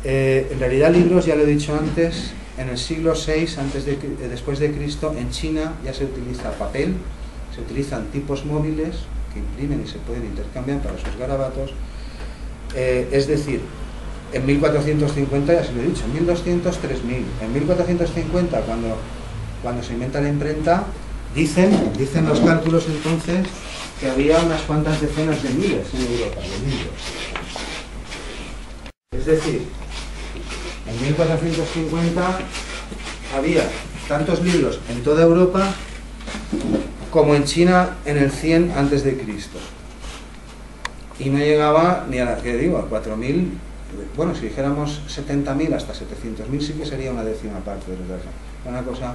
En realidad libros, ya lo he dicho antes, en el siglo VI después de Cristo, en China ya se utiliza papel, se utilizan tipos móviles que imprimen y se pueden intercambiar para sus garabatos. Es decir, en 1450, ya se lo he dicho, en 1200, 3000. En 1450, cuando se inventa la imprenta, dicen los cálculos entonces que había unas cuantas decenas de miles en Europa de libros. Es decir, en 1450 había tantos libros en toda Europa como en China en el 100 antes de Cristo. Y no llegaba ni a a 4.000, bueno, si dijéramos 70.000 hasta 700.000 sí que sería una décima parte de los datos. Una cosa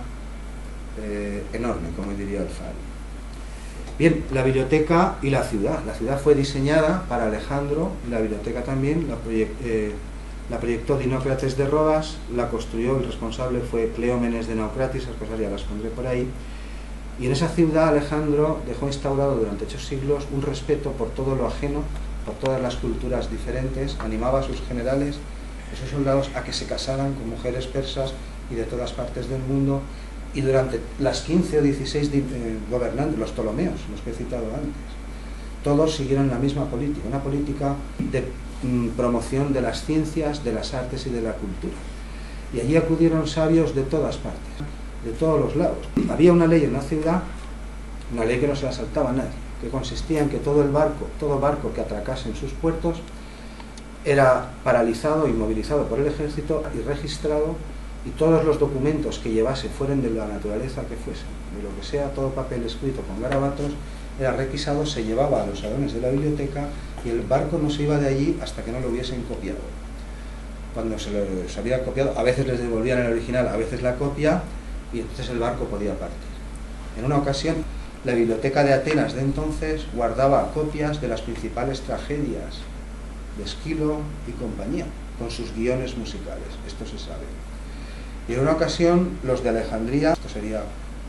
enorme, como diría el Fari. Bien, la biblioteca y la ciudad. La ciudad fue diseñada para Alejandro, y la biblioteca también, la proyectó Dinócrates de Rodas, la construyó, el responsable fue Cleómenes de Naucratis, esas cosas ya las pondré por ahí. Y en esa ciudad Alejandro dejó instaurado durante 8 siglos un respeto por todo lo ajeno, por todas las culturas diferentes, animaba a sus generales, a sus soldados, a que se casaran con mujeres persas y de todas partes del mundo, y durante las 15 o 16 gobernantes, los Ptolomeos, los que he citado antes, todos siguieron la misma política, una política de promoción de las ciencias, de las artes y de la cultura. Y allí acudieron sabios de todas partes, de todos los lados. Había una ley en la ciudad, una ley que no se la saltaba a nadie, que consistía en que todo barco que atracase en sus puertos era paralizado, inmovilizado por el ejército y registrado, y todos los documentos que llevase, fueran de la naturaleza que fuesen, de lo que sea, todo papel escrito con garabatos, era requisado, se llevaba a los salones de la biblioteca y el barco no se iba de allí hasta que no lo hubiesen copiado. Cuando se había copiado, a veces les devolvían el original, a veces la copia, y entonces el barco podía partir. En una ocasión, la biblioteca de Atenas de entonces guardaba copias de las principales tragedias de Esquilo y compañía, con sus guiones musicales, esto se sabe. Y en una ocasión, los de Alejandría, esto sería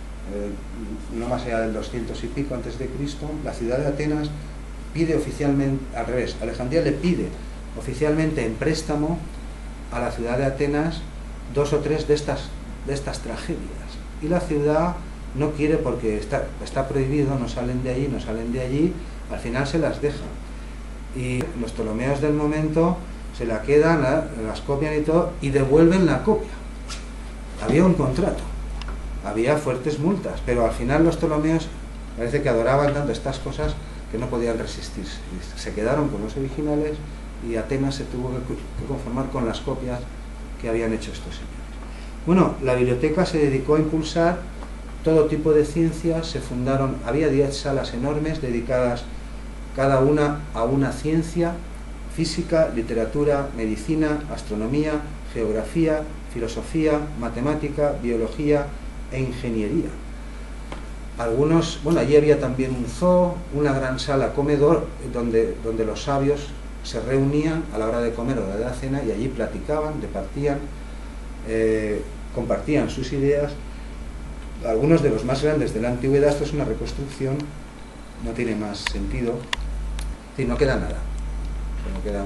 no más allá del 200 y pico antes de Cristo, la ciudad de Atenas pide oficialmente, al revés, Alejandría le pide oficialmente en préstamo a la ciudad de Atenas 2 o 3 de estas tragedias, y la ciudad no quiere porque está prohibido, no salen de allí, al final se las deja, y los Ptolomeos del momento se la quedan, las copian y todo, y devuelven la copia. Había un contrato, había fuertes multas, pero al final los Ptolomeos parece que adoraban tanto estas cosas que no podían resistirse, se quedaron con los originales, y Atenas se tuvo que conformar con las copias que habían hecho estos señores. Bueno, la biblioteca se dedicó a impulsar todo tipo de ciencias, había 10 salas enormes dedicadas cada una a una ciencia: física, literatura, medicina, astronomía, geografía, filosofía, matemática, biología e ingeniería. Allí había también un zoo, una gran sala comedor donde los sabios se reunían a la hora de comer o de la cena, y allí platicaban, departían, compartían sus ideas. Algunos de los más grandes de la antigüedad, esto es una reconstrucción, no tiene más sentido, y no queda nada, no queda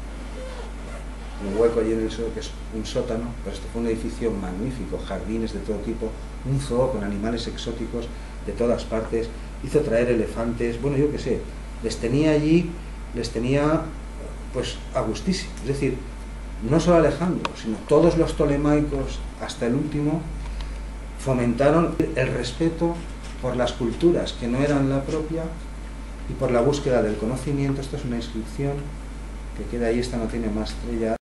un hueco allí en el suelo que es un sótano, pero esto fue un edificio magnífico, jardines de todo tipo, un zoo con animales exóticos de todas partes, hizo traer elefantes, bueno, yo qué sé, les tenía pues a gustísimo. Es decir, no solo Alejandro, sino todos los ptolemaicos hasta el último fomentaron el respeto por las culturas que no eran la propia y por la búsqueda del conocimiento. Esto es una inscripción que queda ahí, esta no tiene más estrella.